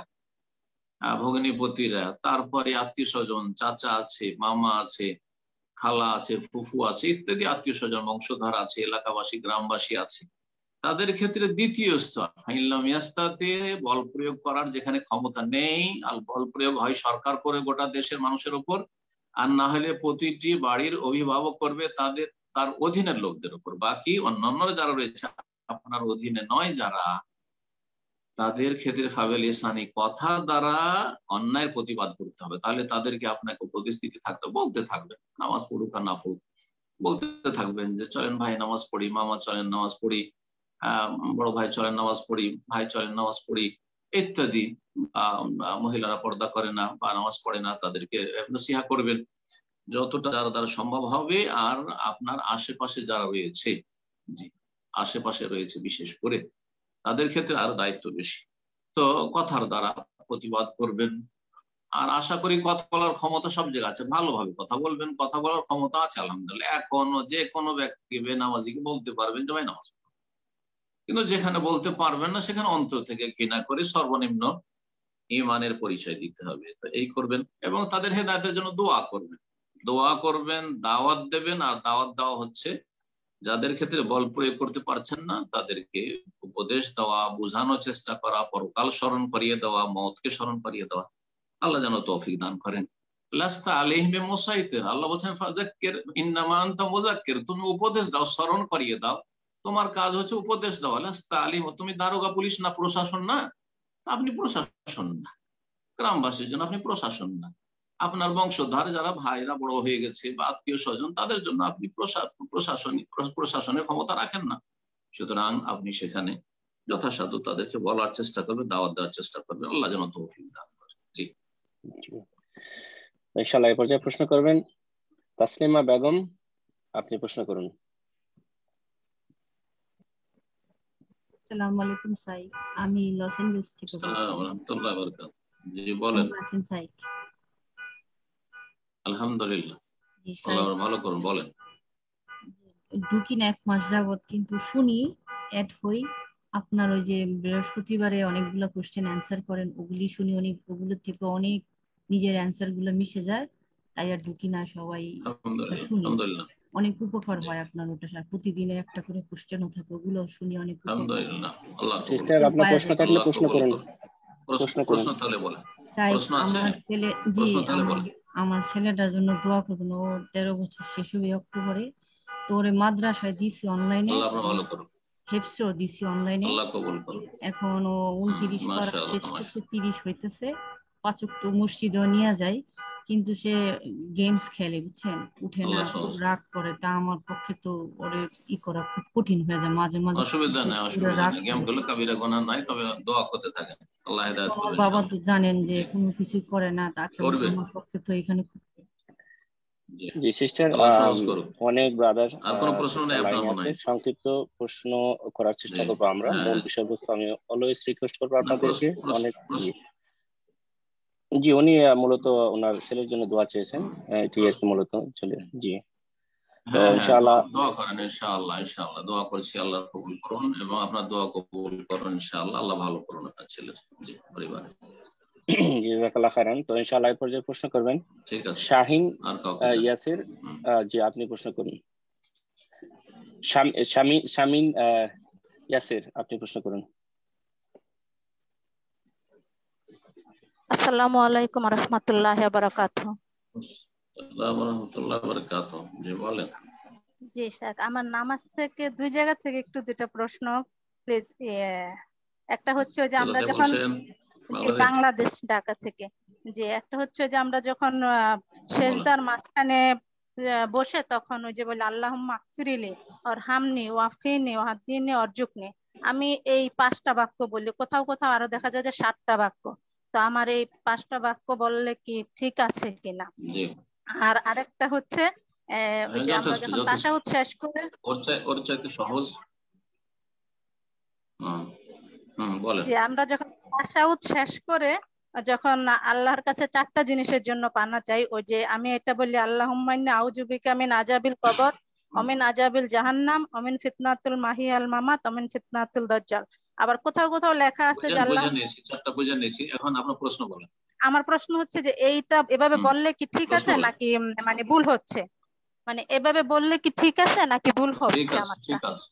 ভগ্নিপতিরা, তারপরে আত্মীয় স্বজন, চাচা আছে, মামা আছে, খালা আছে, ফুফু আছে, ইত্যাদি আত্মীয় স্বজন, বংশধর আছে, এলাকাবাসী গ্রামবাসী আছে। তাদের ক্ষেত্রে দ্বিতীয় স্তর ফাইনলামিয়াস্তাতে বল প্রয়োগ করার যেখানে ক্ষমতা নেই, আর বল প্রয়োগ হয় সরকার করে গোটা দেশের মানুষের উপর, আর না হলে প্রতিটি বাড়ির অভিভাবক করবে তাদের তার অধীনের লোকদের উপর। বাকি অন্যান্য যারা রয়েছে আপনার অধীনে নয় যারা, তাদের ক্ষেত্রে ফাবেল ইসানি, কথার দ্বারা অন্যায়ের প্রতিবাদ করতে হবে। তাহলে তাদেরকে আপনাকে উপদেশ দিতে থাকতে, বলতে থাকবেন, নামাজ পড়ুক আর না পড়ুক, বলতে থাকবেন যে চলেন ভাই নামাজ পড়ি, মামা চলেন নামাজ পড়ি, আহ বড় ভাই চলেন নামাজ পড়ি, ভাই চলেন নামাজ পড়ি, ইত্যাদি। মহিলারা পর্দা করে না বা নামাজ পড়ে না, তাদেরকে নসিহা করবেন যতটা যারা দ্বারা সম্ভব হবে। আর আপনার আশেপাশে যারা রয়েছে, জি আশেপাশে রয়েছে বিশেষ করে, তাদের ক্ষেত্রে আরো দায়িত্ব বেশি। তো কথার দ্বারা প্রতিবাদ করবেন। আর আশা করি কথা বলার ক্ষমতা সব জায়গায় আছে, ভালোভাবে কথা বলবেন, কথা বলার ক্ষমতা আছে আলহামদুলিল্লাহ। এখনো যে কোনো ব্যক্তিকে বেনামাজিকে বলতে পারবেন যে ভাই নামাজ পড়ো, কিন্তু যেখানে বলতে পারবেন না সেখানে অন্তর থেকে ঘৃণা করে সর্বনিম্ন ইমানের পরিচয় দিতে হবে। তো এই করবেন এবং তাদের হেদায়েতের জন্য দোয়া করবেন, দোয়া করবেন, দাওয়াত দেবেন। আর দাওয়াত দেওয়া হচ্ছে যাদের ক্ষেত্রে বল প্রয়োগ করতে পারছেন না তাদেরকে উপদেশ দেওয়া, বোঝানোর চেষ্টা করা, পরকাল স্মরণ করিয়ে দেওয়া, মওতকে স্মরণ করিয়ে দেওয়া। আল্লাহ যেন তৌফিক দান করেন। লাস্তা আলাইহিম বিমুসাইতির, আল্লাহ বলছেন ফাযাক্কির ইন্নামা আনতা মুযাক্কির, তুমি উপদেশ দাও, স্মরণ করিয়ে দাও, তোমার কাজ হচ্ছে উপদেশ দেওয়া। লাস্তা আলাইহিম, তুমি দারোগা পুলিশ না, প্রশাসন না, আপনি প্রশাসন না, গ্রামবাসীর জন্য আপনি প্রশাসন না, আপনার বংশধর যারা ভাইরা বড় হয়ে গেছে বা আত্মীয় স্বজন, তাদের জন্য আপনি প্রশাসনিক প্রশাসনের ক্ষমতা রাখেন না। সুতরাং আপনি সেখানে যথাসাধ্য তাদেরকে বলার চেষ্টা করবেন, দাওয়াত দেওয়ার চেষ্টা করবেন। আল্লাহ যেন তৌফিক দান করে। জি ইনশাআল্লাহ এই পর্যায়ে প্রশ্ন করবেন তাসলিমা বেগম, আপনি প্রশ্ন করুন। আসসালামু আলাইকুম স্যার, আমি লস এঞ্জেলস থেকে বলছি। আসসালামু আলাইকুম ওয়া বারাকাতুহু। জি বলেন। কেমন আছেন স্যার? আলহামদুলিল্লাহ, জি স্যার, আল্লাহ ভালো করুন। বলেন। ঢুকি না এক মাস যাবত, কিন্তু শুনি অ্যাড হই আপনার ওই যে বৃহস্পতিবারে অনেকগুলো কোশ্চেন অ্যান্সার করেন, ওগুলি শুনি, অনেক ওগুলোর থেকে অনেক নিজের অ্যান্সার গুলো মিশে যায়, তাই আর ঢুকি না। সবাই শুনি, আলহামদুলিল্লাহ, অনেক উপকার হয় আপনার ওটা স্যার। প্রতিদিনের একটা করে কোশ্চেনও থাকে, ওগুলো শুনি, অনেক উপকার। আলহামদুলিল্লাহ, আল্লাহ সিস্টার আপনার প্রশ্ন থাকলে প্রশ্ন করুন। প্রশ্ন প্রশ্ন তাহলে বলেন। প্রশ্ন আছে? আমার ছেলে, জি প্রশ্ন তাহলে আমার বলেন। আমার ছেলেটার জন্য দোয়া করবেন। ও তেরো বছর শেষ হবে অক্টোবরে। তো ওরে মাদ্রাসায় দিছি অনলাইনে, আল্লাহ আপনার ভালো করুন। হেফসও দিছি অনলাইনে। আল্লাহ কবুল করুন। এখন ও উনত্রিশ পারা মাশাআল্লাহ, শেষ করছে, তিরিশ হইতেছে। পাঁচক তো মসজিদেও নিয়ে যায়, কিন্তু সে গেমস খেলে, বুঝছেন, উঠে না, খুব রাগ করে। তা আমার পক্ষে তো ওরে ই করা খুব কঠিন হয়ে যায় মাঝে মাঝে। অসুবিধা নেই, অসুবিধা নেই, গেম গুলো কাবিরা গুনাহ নাই, তবে দোয়া করতে থাকেন, আল্লাহ হেদায়েত করবেন। বাবা তো জানেন যে কোনো কিছু করে না, তাকে আমার পক্ষে তো এখানে। জি সিস্টার, অনেক ব্রাদার আর কোনো প্রশ্ন নেই আপনার মনে হয়? সংক্ষিপ্ত প্রশ্ন করার চেষ্টা করবো আমরা। মূল বিষয়বস্তু আমি অলওয়েজ রিকোয়েস্ট করবো আপনাদেরকে। অনেক জি উনি মূলত ওনার ছেলের জন্য দোয়া চেয়েছেন, এটি আর কি মূলত চলে। জি তো ইনশাআল্লাহ দোয়া করেন, ইনশাআল্লাহ ইনশাআল্লাহ দোয়া করছি, আল্লাহ কবুল করুন এবং আপনার দোয়া কবুল করুন ইনশাআল্লাহ। আল্লাহ ভালো করুন আপনার ছেলের জি পরিবারে। জাযাকাল্লাহ খাইরান। তো ইনশাআল্লাহ এই পর্যায়ে প্রশ্ন করবেন ঠিক আছে শাহিন আর কাউকে ইয়াসির, জি আপনি প্রশ্ন করুন। শামিন শামিন ইয়াসির, আপনি প্রশ্ন করুন। আসসালামু আলাইকুম ওয়া রাহমাতুল্লাহি ওয়া বারাকাতুহু। আসসালামু ওয়া রাহমাতুল্লাহি ওয়া বারাকাতুহু। জি বলেন। জি স্যার, আমার নামাজ থেকে দুই জায়গা থেকে একটু দুটো প্রশ্ন প্লিজ। একটা হচ্ছে যে আমরা যখন বাংলাদেশ ঢাকা থেকে, যে একটা হচ্ছে যে আমরা যখন সেজদার মাঝখানে বসে তখন ওই যে বলে আল্লাহুম্মা আগফিরলি ওয়ারহামনি ওয়াফিনি ওয়াহদিনি ওয়ারজুকনি, আমি এই পাঁচটা বাক্য বলি। কোথাও কোথাও আরো দেখা যায় যে সাতটা বাক্য। তো আমার এই পাঁচটা বাক্য বললে কি ঠিক আছে কিনা? আর আরেকটা হচ্ছে ওই যে আমরা যখন তাশাহুদ শেষ করে, ওর চাই ওর চাইতে সহজ। হুম বলেন। যে আমরা যখন তাশাহুদ শেষ করে যখন আল্লাহর কাছে চারটা জিনিসের জন্য পানা চাই, ওই যে আমি এটা বলি আল্লাহুম্মা ইন্নী আউযু বিকা মিন আযাবিল কবর ওয়া মিন আযাবিল জাহান্নাম ওয়া মিন ফিতনাতুল মাহিয়াল মামাত ওয়া মিন ফিতনাতুল দাজ্জাল। আবার কোথাও কোথাও লেখা আছে যে আল্লাহ, বুঝে নিয়েছি, চারটা বুঝে নিয়েছি। এখন আপনার প্রশ্ন বলেন। আমার প্রশ্ন হচ্ছে যে এইটা এভাবে বললে কি ঠিক আছে নাকি মানে ভুল হচ্ছে? মানে এভাবে বললে কি ঠিক আছে নাকি ভুল হচ্ছে? আমার ঠিক আছে,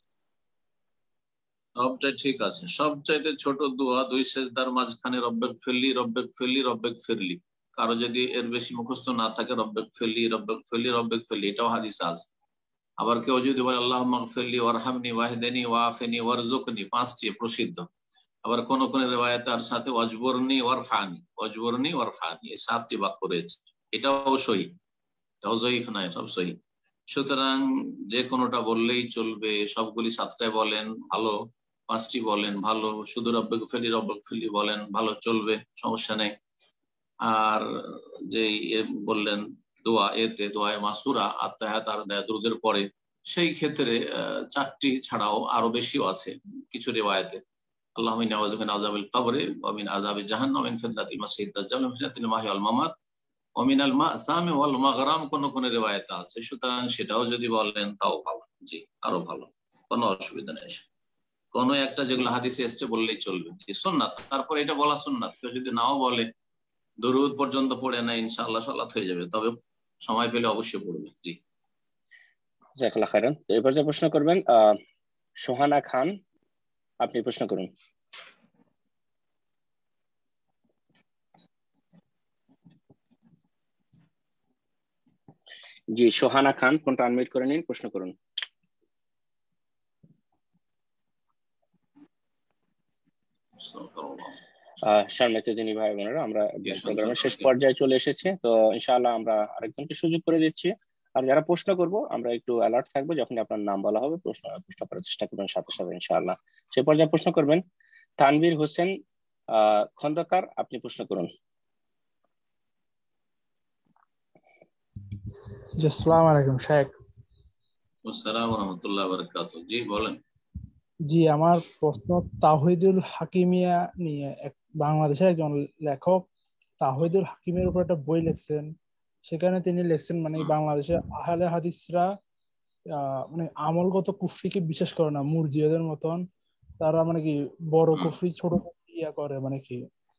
সবটাই ঠিক আছে। সবচাইতে ছোট দোয়া দুই সেজদার মাঝখানে রব্বেক ফিরলি রব্বেক ফিরলি রব্বেক ফিরলি। কারো যদি এর বেশি মুখস্থ না থাকে রব্বেক ফিরলি রব্বেক ফিরলি রব্বেক ফিরলি, এটাও হাদিসে আছে। আবার কেউ যদি বলে আল্লাহুম্মা আগফিরলি ওয়ারহামনি ওয়াহদিনি ওয়াআফিনি ওয়ারযুকনি, পাঁচটি প্রসিদ্ধ। আবার কোন কোন রিওয়ায়াতে আর সাথে ওয়াজবুরনি ওয়ারফানি ওয়াজবুরনি ওয়ারফানি, এই সাতটি বাক্য রয়েছে। এটাও সহিহ, এটাও যঈফ নয়, সব সহিহ। সুতরাং যে কোনোটা বললেই চলবে। সবগুলি সাতটায় বলেন ভালো, পাঁচটি বলেন ভালো, শুধু রব্বেক ফিরলি রব্বেক ফিরলি বলেন ভালো, চলবে, সমস্যা নেই। আর যে বললেন দোয়া, এতে দোয়ায়ে মাসুরা আত্তাহিয়াত আর দুরুদের পরে, সেই ক্ষেত্রে চারটি ছাড়াও আরো বেশিও আছে কিছু রিওয়ায়াতে। আল্লাহুম্মা ইন্নী আউযু বিকা মিন আযাবিল কবরি ওয়া মিন আযাবি জাহান্নাম ওয়া মিন ফিতনাতিল মাসিহিদ দাজ্জাল ওয়া মিন ফিতনাতিল মাহইয়া ওয়াল মামাত ওয়া মিনাল মাসামি ওয়াল মাগরাম, কোন কোন রিওয়ায়াতে আছে। সুতরাং সেটাও যদি বলেন তাও ভালো, জি আরো ভালো, কোনো অসুবিধা নেই। কোন একটা যেগুলো হাদিসে এসেছে বললেই চলবে, জি সুন্নাত। তারপর এটা বলা সুন্নাত, কেউ যদি নাও বলে দরুদ পর্যন্ত পড়ে না, ইনশাআল্লাহ সালাত হয়ে যাবে, তবে সময় পেলে অবশ্যই পড়বে। জি জাযাকাল্লাহ খাইরান। তো এবার যে প্রশ্ন করবেন আহ সোহানা খান, আপনি প্রশ্ন করুন। জি সোহানা খান, ফোনটা আনমিউট করে নিন, প্রশ্ন করুন। সম্মানিত দিনী ভাই বোনেরা, আমরা প্রোগ্রামের শেষ পর্যায়ে চলে এসেছি। তো ইনশাআল্লাহ আমরা আরেকজনকে সুযোগ করে দিচ্ছি। আর যারা প্রশ্ন করব আমরা একটু অ্যালার্ট থাকবো, যখন আপনার নাম বলা হবে প্রশ্ন প্রশ্ন করার চেষ্টা করবেন সাথে সাথে ইনশাআল্লাহ। সে পর্যায়ে প্রশ্ন করবেন তানভীর হোসেন আহ খন্দকার, আপনি প্রশ্ন করুন। জি আসসালামু আলাইকুম শেখ। আসসালামু ওয়া রাহমাতুল্লাহি ওয়া বারাকাতুহু। জি বলেন। জি আমার প্রশ্ন তাওহীদুল হাকিমিয়া নিয়ে। এক বাংলাদেশের একজন লেখক তাওহীদুল হাকিমের উপর একটা বই লিখছেন, সেখানে তিনি লিখছেন মানে বাংলাদেশে আহলে হাদিসরা আহ মানে আমলগত কুফরিকে বিশ্বাস করে না, মুরজিয়াদের মতন। তারা মানে কি বড় কুফরি ছোট কুফরি ইয়া করে, মানে কি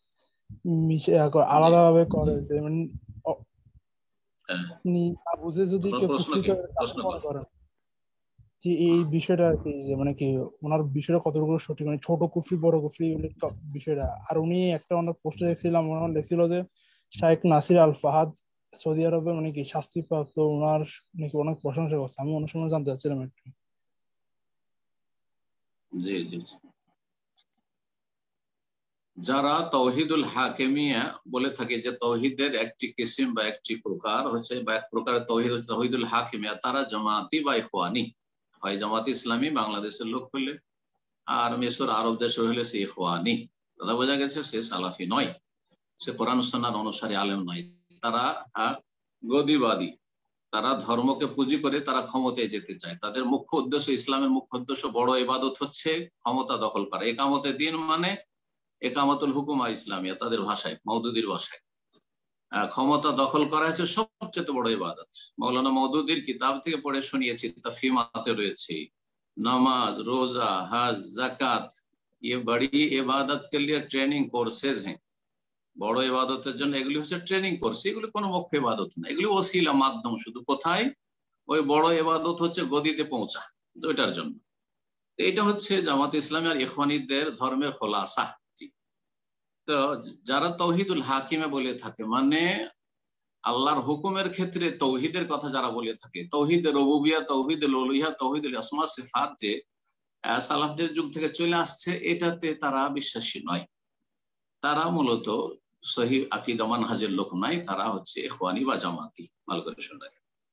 আলাদা ভাবে করে, যে মানে বুঝে যদি কেউ কুফরি করে মনে করেন যে এই বিষয়টা আর কি, যে মানে কি ওনার বিষয়টা কতটুকু সঠিক, মানে ছোট কুফরি বড় কুফরি বিষয়টা। আর উনি একটা ওনার পোস্টে দেখছিলাম, ওনার লেখছিল যে Sheikh Nasser Al Fahad Saudi আরবে মানে কি শাস্তিপ্রাপ্ত, ওনার নাকি অনেক প্রশংসা করছে। আমি অনেক সময় জানতে চাচ্ছিলাম একটু। জি জি যারা তাওহীদুল হাকিমিয়া বলে থাকে যে তাওহীদের একটি কিসিম বা একটি প্রকার হচ্ছে বা এক প্রকার তাওহীদ হচ্ছে তাওহীদুল হাকিমিয়া, তারা জামাতি বা ইখওয়ানি হয়। জামাতি ইসলামী বাংলাদেশের লোক হলে আর মিশর আরব দেশের হলে সে ইখওয়ানি, দাদা বোঝা গেছে সে সালাফি নয়, সে কোরআন সুন্নাহর অনুসারী আলেম নয়। তারা গদিবাদী, তারা ধর্মকে পুঁজি করে তারা ক্ষমতায় যেতে চায়। তাদের মুখ্য উদ্দেশ্য, ইসলামের মুখ্য উদ্দেশ্য বড় ইবাদত হচ্ছে ক্ষমতা দখল করা। একামতে দিন মানে একামতুল হুকুমা ইসলামিয়া, তাদের ভাষায় মওদুদির ভাষায় ক্ষমতা দখল করা হচ্ছে সবচেয়ে বড় ইবাদত। মৌলানা মওদুদির কিতাব থেকে পড়ে শুনিয়েছি, তাফহিমাতে রয়েছে নামাজ, রোজা, হজ, যাকাত ये बड़ी इबादत के लिए ट्रेनिंग कोर्सेज हैं। বড় ইবাদতের জন্য এগুলি হচ্ছে ট্রেনিং কোর্স, এগুলি কোনো মুখ্য ইবাদত না, এগুলি ওসিলা মাধ্যম শুধু। কোথায়? ওই বড় ইবাদত হচ্ছে গদিতে পৌঁছা, ওইটার জন্য। এটা হচ্ছে জামাত ইসলামী আর ইখওয়ানিদের ধর্মের খোলাসা। তো যারা তাওহীদুল হাকিমে বলে থাকে মানে আল্লাহর হুকুমের ক্ষেত্রে তৌহিদের কথা যারা বলে থাকে, তৌহিদ রুবুবিয়া, তৌহিদ উলুহিয়া, তৌহিদ আসমা সিফাত যে সালাফদের যুগ থেকে চলে আসছে, এটাতে তারা বিশ্বাসী নয়। তারা মূলত সহি আকীদা মানহাজের লোক নয়, তারা হচ্ছে ইখওয়ানি বা জামাতি। ভালো করে শুনে,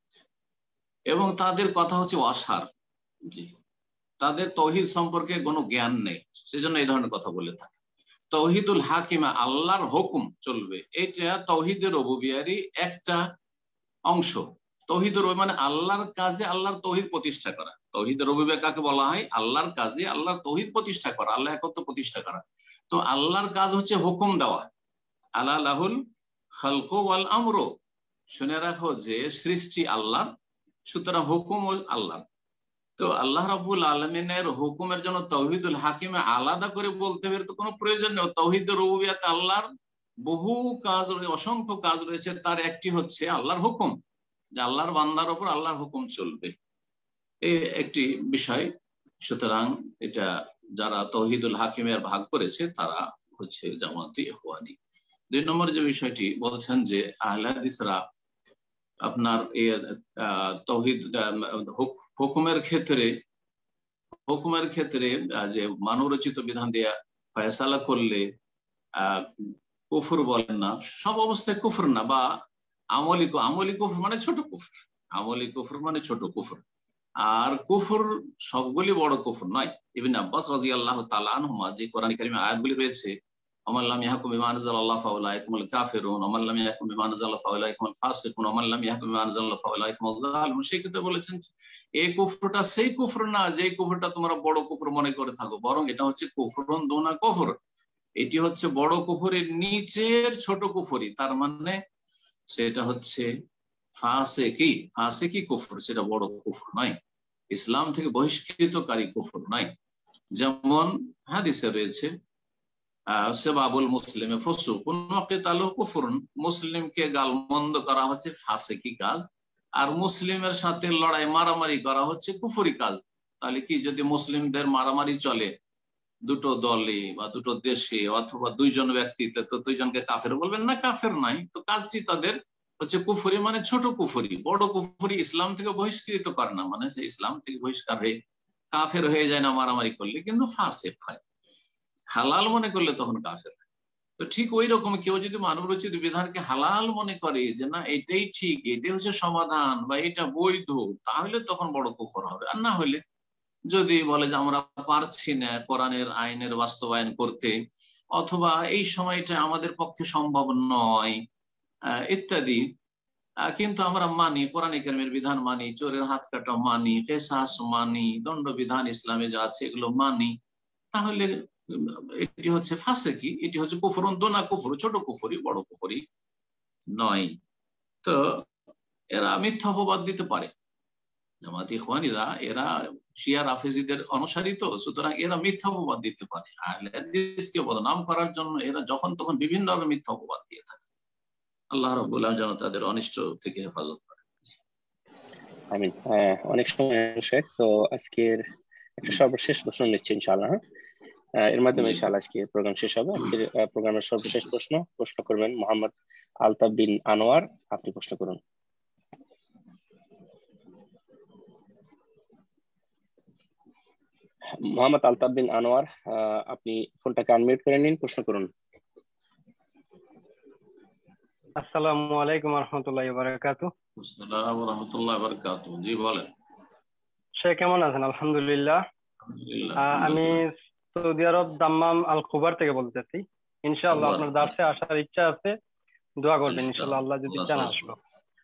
এবং তাদের কথা হচ্ছে ওয়াসার। জি, তাদের তৌহিদ সম্পর্কে কোনো জ্ঞান নেই, সেজন্য এই ধরনের কথা বলে থাকে। তাওহীদুল হাকিমা আল্লাহর হুকুম চলবে, এটা তাওহীদের রুবুবিয়ারই একটা অংশ। তাওহীদের মানে আল্লাহর কাজে আল্লাহর তাওহীদ প্রতিষ্ঠা করা। তাওহীদের রুবুবিয়া কাকে বলা হয়? আল্লাহর কাজে আল্লাহর তাওহীদ প্রতিষ্ঠা করা, আল্লাহ একত্ব প্রতিষ্ঠা করা। তো আল্লাহর কাজ হচ্ছে হুকুম দেওয়া। আলা লাহুল খালকু ওয়াল আমরু, শুনে রাখো যে সৃষ্টি আল্লাহর, সুতরাং হুকুম আল্লাহর। তো আল্লাহ রাব্বুল আলামিনের হুকুমের জন্য তাওহীদুল হাকিমে আলাদা করে বলতে হবে তো কোনো প্রয়োজন নেই। তাওহীদুর রুবুবিয়াতে আল্লাহর বহু কাজ, অসংখ্য কাজ রয়েছে, তার একটি হচ্ছে আল্লাহর হুকুম, যে আল্লাহর বান্দার উপর আল্লাহর হুকুম চলবে, এই একটি বিষয়। সুতরাং এটা যারা তাওহীদুল হাকিমের ভাগ করেছে তারা হচ্ছে জামাতি ইখওয়ানি। দুই নম্বর যে বিষয়টি বলছেন যে আহলে হাদিসরা আপনার তাওহীদ হুকুমের ক্ষেত্রে হুকুমের ক্ষেত্রে যে মানবরচিত বিধান দিয়ে ফয়সালা করলে আহ কুফর বলেন না, সব অবস্থায় কুফর না, বা আমলি আমলি কুফর মানে ছোট কুফর, আমলি কুফর মানে ছোট কুফর। আর কুফর সবগুলি বড় কুফর নয়। ইবনে আব্বাস রাদিয়াল্লাহু তাআলা আনহুমা যে কোরআন কারীমে আয়াতগুলি রয়েছে, ওমান লাম ইয়াহকুম বিমা আনজালাল্লাহু ফাউলাইকা হুমুল কাফিরুন, ওমান লাম ইয়াহকুম বিমা আনজালাল্লাহু ফাউলাইকা হুমুল ফাসিকুন, ওমান লাম ইয়াহকুম বিমা আনজালাল্লাহু ফাউলাইকা হুমুল যালিমুন। সেই ক্ষেত্রে বলেছেন এই কুফরটা সেই কুফর না যে কুফরটা তোমরা বড় কুফর মনে করে থাকো, বরং এটা হচ্ছে কুফরুন দুনা কুফর, এটি হচ্ছে বড় কুফরের নিচের ছোট কুফরি। তার মানে সেটা হচ্ছে ফাসিকি, ফাসিকি কুফর, সেটা বড় কুফর নয়, ইসলাম থেকে বহিষ্কৃতকারী কুফর নয়। যেমন হাদিসে রয়েছে সেবাবুল মুসলিমে ফুসুকুন ওয়া কিতালুহু কুফরুন, মুসলিমকে গালমন্দ করা হচ্ছে ফাসিকি কাজ, আর মুসলিমের সাথে লড়াই মারামারি করা হচ্ছে কুফরি কাজ। তাহলে কি যদি মুসলিমদের মারামারি চলে দুটো দলে বা দুটো দেশে অথবা দুইজন ব্যক্তিতে, তো দুইজনকে কাফের বলবেন না? কাফের নাই। তো কাজটি তাদের হচ্ছে কুফরি, মানে ছোট কুফরি। বড় কুফরি ইসলাম থেকে বহিষ্কৃত করে না, মানে সে ইসলাম থেকে বহিষ্কার হয়ে কাফের হয়ে যায় না মারামারি করলে, কিন্তু ফাসিক হয়। হালাল মনে করলে তখন কাফের হয়। তো তো ঠিক ওই রকম কেউ যদি মানব রচিত বিধানকে হালাল মনে করে যে না এটাই ঠিক, এটাই হচ্ছে সমাধান বা এটা বৈধ, তাহলে তখন বড় কুফর হবে। আর না হলে যদি বলে যে আমরা পারছি না কোরআনের আইনের বাস্তবায়ন করতে, অথবা এই সময়টা আমাদের পক্ষে সম্ভব নয় ইত্যাদি, কিন্তু আমরা মানি কোরআন কারীমের বিধান মানি, চোরের হাত কাটা মানি, কিসাস মানি, দণ্ডবিধান ইসলামে যা আছে এগুলো মানি, তাহলে এটি হচ্ছে ফাসেকি, এটি হচ্ছে কুফরুন দুনা কুফর, ছোট কুফরি, বড় কুফরি নয়। তো এরা মিথ্যা অপবাদ দিতে পারে, জামাতি ইখওয়ানিরা এরা শিয়া রাফেজিদের অনুসারী, তো সুতরাং এরা মিথ্যা অপবাদ দিতে পারে। আহলে হাদিসকে বদনাম করার জন্য এরা যখন তখন বিভিন্ন ভাবে মিথ্যা অপবাদ দিয়ে থাকে। আল্লাহ রাব্বুল আলামিন যেন তাদের অনিষ্ট থেকে হেফাজত করে। আমিন। অনেক সময় শেখ, তো আজকের একটা সর্বশেষ প্রশ্ন নিচ্ছি ইনশাআল্লাহ, এর মাধ্যমে ইনশাআল্লাহ আজকে প্রোগ্রাম শেষ হবে। আজকের প্রোগ্রামের সর্বশেষ প্রশ্ন প্রশ্ন করবেন মোহাম্মদ আলতাফ বিন আনোয়ার। আপনি প্রশ্ন করুন। মোহাম্মদ আলতাফ বিন আনোয়ার, আপনি ফোনটাকে আনমিউট করে নিন, প্রশ্ন করুন। আসসালামু আলাইকুম ওয়া রাহমাতুল্লাহি ওয়া বারাকাতুহু। আসসালামু ওয়া রাহমাতুল্লাহি ওয়া বারাকাতুহু। জি বলেন। শেখ কেমন আছেন? আলহামদুলিল্লাহ। আমি সৌদি আরব দাম্মাম আল খুবার থেকে বলতেছি। ইনশাআল্লাহ আপনার দার্সে আসার ইচ্ছা আছে, দোয়া করবেন ইনশাআল্লাহ, আল্লাহ যদি চান আসবো।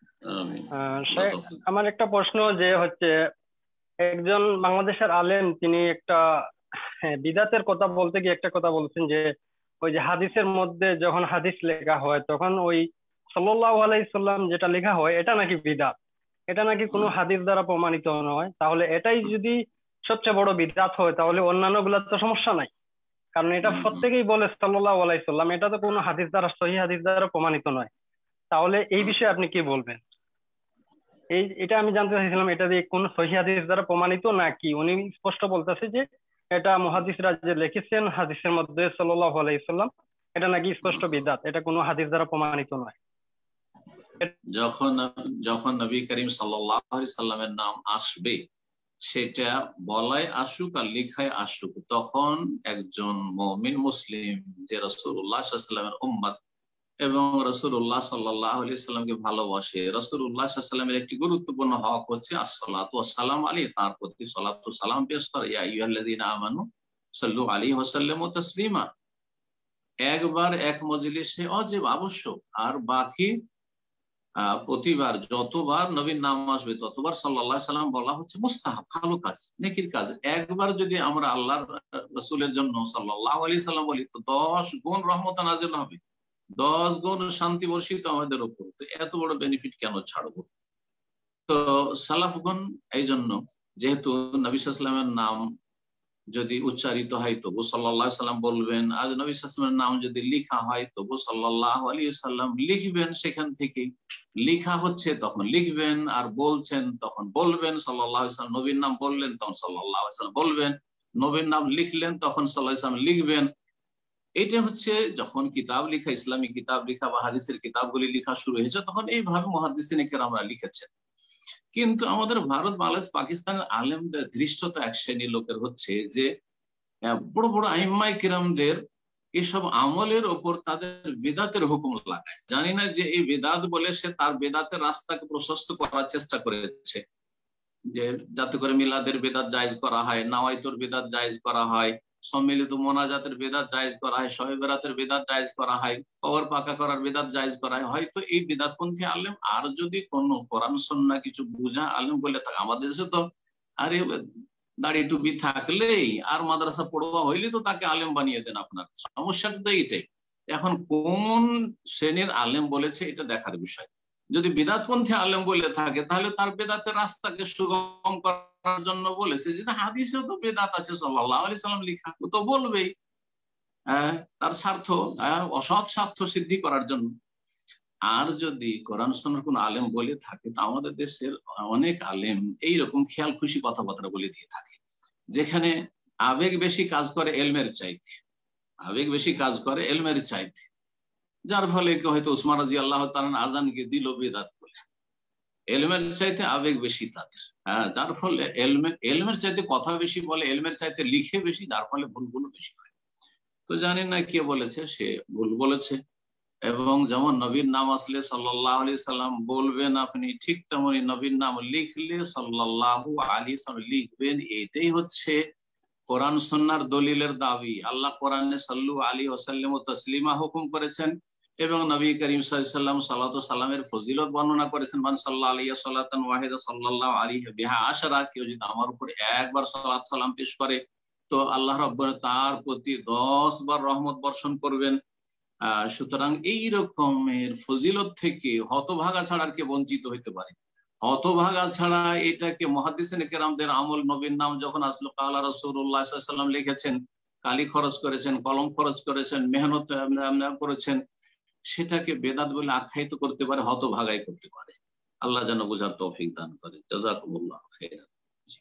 শেখ আমার একটা প্রশ্ন যে হচ্ছে, একজন বাংলাদেশের আলেম তিনি একটা বিদাতের কথা বলতে গিয়ে একটা কথা বলছেন যে ওই যে হাদিসের মধ্যে যখন হাদিস লেখা হয় তখন ওই সাল্লাল্লাহু আলাইহি সাল্লাম যেটা লেখা হয় এটা নাকি বিদআত, এটা নাকি কোনো হাদিস দ্বারা প্রমাণিত নয়। তাহলে এটাই যদি সবচেয়ে বড় বিদআত হয় তাহলে অন্যান্য গুলা তো সমস্যা নাই, কারণ এটা প্রত্যেকেই বলে সাল্লাল্লাহু আলাইহি সাল্লাম, এটা তো কোনো হাদিস দ্বারা সহিহ হাদিস দ্বারা প্রমাণিত নয়। তাহলে এই বিষয়ে আপনি কি বলবেন? এই এটা আমি জানতে চাইছিলাম, এটা দিয়ে কোন সহিহ হাদিস দ্বারা প্রমাণিত নাকি উনি স্পষ্ট বলতেছে যে এটা মুহাদ্দিসরা যে লিখেছেন হাদিসের মধ্যে সাল্লাল্লাহু আলাইহি সাল্লাম, এটা নাকি স্পষ্ট বিদআত, এটা কোনো হাদিস দ্বারা প্রমাণিত নয়। যখন যখন নবী করিম সাল্লাল্লাহু আলাইহি সাল্লামের নাম আসবে, সেটা বলাই আসুক আর লিখায় আসুক, তখন একজন মুমিন মুসলিম যে রাসূলুল্লাহ সাল্লাল্লাহু আলাইহি সাল্লামের উম্মত এবং রাসূলুল্লাহ সাল্লাল্লাহু আলাইহি সাল্লামকে ভালোবাসে, রাসূলুল্লাহ সাল্লাল্লাহু আলাইহি সাল্লামের একটি গুরুত্বপূর্ণ হক হচ্ছে আসসালাতু ওয়াসসালাম আলাইহি, তার প্রতি সালাত ও সালাম পেশ করা। ইয়া আইয়ুহাল্লাযীনা আমানু সাল্লু আলাইহি ওয়া সাল্লিমু তাসলিমা। একবার এক মজলিসে অজীব আবশ্যক, আর বাকি প্রতিবার যতবার নবীর নাম আসবে ততবার সাল্লাল্লাহু আলাইহি সাল্লাম বলা হচ্ছে মুস্তাহাব, ভালো কাজ, নেকির কাজ। একবার যদি আমরা আল্লাহর রাসূলের জন্য সাল্লাল্লাহু আলাইহি সাল্লাম বলি তো দশ গুণ রহমত নাযিল হবে, দশ গুণ শান্তি বর্ষিত আমাদের উপর। তো এত বড় বেনিফিট কেন ছাড়বো? তো সালাফগণ এই জন্য, যেহেতু নবী সাল্লাল্লাহু আলাইহি সাল্লামের নাম যদি উচ্চারিত হয় তবু সাল্লাল্লাহু আলাইহি সাল্লাম বলবেন, আর নবী সাল্লাল্লাহু আলাইহি সাল্লামের নাম যদি লেখা হয় তবু সাল্লাল্লাহু আলাইহি সাল্লাম লিখবেন, সেখান থেকে লেখা হচ্ছে তখন লিখবেন, আর বলছেন তখন বলবেন। সাল্লাল্লাহু আলাইহি সাল্লাম নবীর নাম বললেন তখন সাল্লাল্লাহু আলাইহি সাল্লাম বলবেন, নবীর নাম লিখলেন তখন সাল্লাল্লাহু আলাইহি সাল্লাম লিখবেন। এটা হচ্ছে যখন কিতাব লেখা, ইসলামী কিতাব লেখা বা হাদিসের কিতাবগুলি লেখা শুরু হয়েছে, তখন এইভাবে মুহাদ্দিসিনে কেরামরা লিখেছেন। কিন্তু আমাদের ভারত, বাংলাদেশ, পাকিস্তানের আলেমদের ধৃষ্টতা এক শ্রেণীর লোকের হচ্ছে যে বড় বড় আইম্মায়ে কেরামদের এসব আমলের ওপর তাদের বেদাতের হুকুম লাগায়। জানি না যে এই বেদাত বলে সে তার বেদাতের রাস্তাকে প্রশস্ত করার চেষ্টা করেছে, যে যাতে করে মিলাদের বেদাত জায়েজ করা হয়, নাওয়াইতুর বেদাত জায়েজ করা হয়, সম্মিলিত মোনাজাতের বেদাত জায়েজ করা হয়, শবে বেরাতের বেদাত জায়েজ করা হয়, কবর পাকা করার বেদাত জায়েজ করা হয়। হয়তো এই বেদাতপন্থী আলেম আর যদি কোনো কোরআন সুন্নাহ কিছু বুঝা আলেম বলে থাকে, আমাদের দেশে তো আরে দাড়ি টুপি থাকলেই আর মাদ্রাসা পড়ুয়া হইলে তো তাকে আলেম বানিয়ে দেন। আপনার সমস্যাটা তো এইটাই। এখন কোন শ্রেণীর আলেম বলেছে এটা দেখার বিষয়। যদি বিদাতপন্থী আলেম বলে থাকে তাহলে তার বেদাতের রাস্তাকে সুগম করার জন্য বলেছে, যেটা হাদিসেও তো বেদাত আছে সাল্লাল্লাহু আলাইহি সাল্লাম লেখা, ও তো বলবেই হ্যাঁ তার স্বার্থ, অসৎ স্বার্থ সিদ্ধি করার জন্য। আর যদি কোরআন সুন্নাহর কোন আলেম বলে থাকে, তো আমাদের দেশের অনেক আলেম এইরকম খেয়াল খুশি কথাবার্তা বলে দিয়ে থাকে, যেখানে আবেগ বেশি কাজ করে এলমের চাইতে, আবেগ বেশি কাজ করে এলমের চাইতে, যার ফলে হয়তো উসমান রাদিয়াল্লাহু তাআলা আজানকে দিল বেদাত বলে। এলমের চাইতে আবেগ বেশি তাদের, হ্যাঁ, যার ফলে এলমের এলমের চাইতে কথা বেশি বলে, এলমের চাইতে লিখে বেশি, যার ফলে ভুলগুলো বেশি হয়। তো জানি না কে বলেছে, সে ভুল বলেছে। এবং যেমন নবীর নাম আসলে সাল্লাল্লাহু আলাইহি সাল্লাম বলবেন আপনি, ঠিক তেমনি নবীর নাম লিখলে সাল্লাল্লাহু আলাইহি সাল্লাম লিখবেন। এটাই হচ্ছে কোরআন সুন্নাহর দলিলের দাবি। আল্লাহ কোরআনে সাল্লু আলাইহি ওয়াসাল্লাম ও তাসলিমা হুকুম করেছেন এবং নবী করিম সাল্লাল্লাহু আলাইহি ওয়াসাল্লাম সালাত ও সালামের ফজিলত বর্ণনা করেছেন। মান সাল্লাল্লাহু আলাইহি সালাতান ওয়াহিদা সাল্লাল্লাহু আলাইহি বিহা আশরা, কেউ যদি আমার উপর একবার সালাত সালাম পেশ করে তো আল্লাহ রাব্বুল তার প্রতি দশ বার রহমত বর্ষণ করবেন। আহ সুতরাং এই রকমের ফজিলত থেকে হতভাগা ছাড়া আর কে বঞ্চিত হইতে পারে? হতভাগা ছাড়া এটাকে মুহাদ্দিসিন কেরামদের আমল, নবীর নাম যখন আসলো কালা রাসূলুল্লাহ সাল্লাল্লাহু আলাইহি ওয়াসাল্লাম লিখেছেন, কালি খরচ করেছেন, কলম খরচ করেছেন, মেহনত করেছেন, সেটাকে বেদাত বলে আখ্যায়িত করতে পারে, হতভাগাই করতে পারে। আল্লাহ যেন বুঝার তৌফিক দান করেন। জাযাকুমুল্লাহ খাইরান।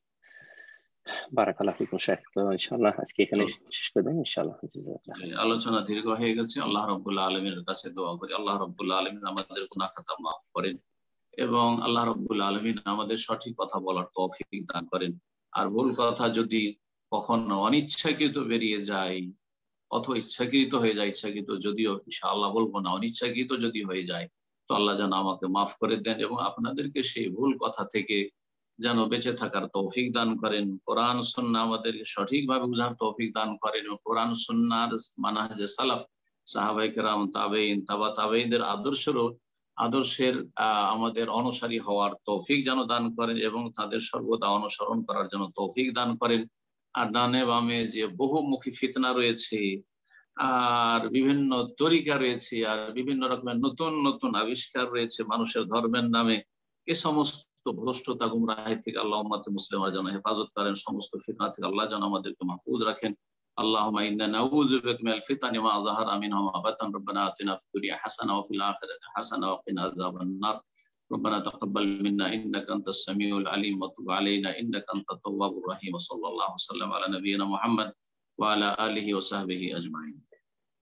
বারাকাল্লাহু ফিকুম শেখ। তো ইনশাআল্লাহ আজকে এখানে শেষ করে দেন ইনশাআল্লাহ। আলোচনা দীর্ঘ হয়ে গেছে। আল্লাহ রাব্বুল আলামিনের কাছে দোয়া করি আল্লাহ রাব্বুল আলামিন আমাদের গুনাহ খাতা মাফ করেন এবং আল্লাহ রাব্বুল আলামিন আমাদের সঠিক কথা বলার তৌফিক দান করেন। আর ভুল কথা যদি কখনো অনিচ্ছাকৃত বেরিয়ে যায় অথবা ইচ্ছাকৃত হয়ে যায়, ইচ্ছাকৃত যদিও ইনশাআল্লাহ বলবো না, অনিচ্ছাকৃত যদি হয়ে যায় তো আল্লাহ যেন আমাকে মাফ করে দেন এবং আপনাদেরকে সেই ভুল কথা থেকে যেন বেঁচে থাকার তৌফিক দান করেন। কোরআন সুন্নাহ আমাদেরকে সঠিকভাবে বুঝার তৌফিক দান করেন এবং কোরআন সুন্নাহর মানহাজে সালাফ, সাহাবায়ে কেরাম, তাবেঈন, তাবা তাবেঈনদের আদর্শের আদর্শের আহ আমাদের অনুসারী হওয়ার তৌফিক যেন দান করেন এবং তাদের সর্বদা অনুসরণ করার জন্য তৌফিক দান করেন। আর ডানে বামে যে বহুমুখী ফিতনা রয়েছে আর বিভিন্ন তরিকা রয়েছে আর বিভিন্ন রকমের নতুন নতুন আবিষ্কার রয়েছে মানুষের ধর্মের নামে, এ সমস্ত ভ্রষ্টতা গুমরাহি থেকে আল্লাহ উম্মাতে মুসলিমা যেন হেফাজত করেন, সমস্ত ফিতনা থেকে আল্লাহ যেন আমাদেরকে মাহফুজ রাখেন। আল্লাহুম্মা ইন্না নাউযু বিকা মিনাল ফিতানি মা যাহারা মিনহা ওয়া মা বাতান। রব্বানা আতিনা ফিদ দুনিয়া হাসানাহ ওয়া ফিল আখিরাতি হাসানাহ ওয়া কিনা আযাবান নার। ربنا تقبل منا انك انت السميع العليم وتب علينا انك انت التواب الرحيم. وصلى الله وسلم على نبينا محمد وعلى اله وصحبه اجمعين.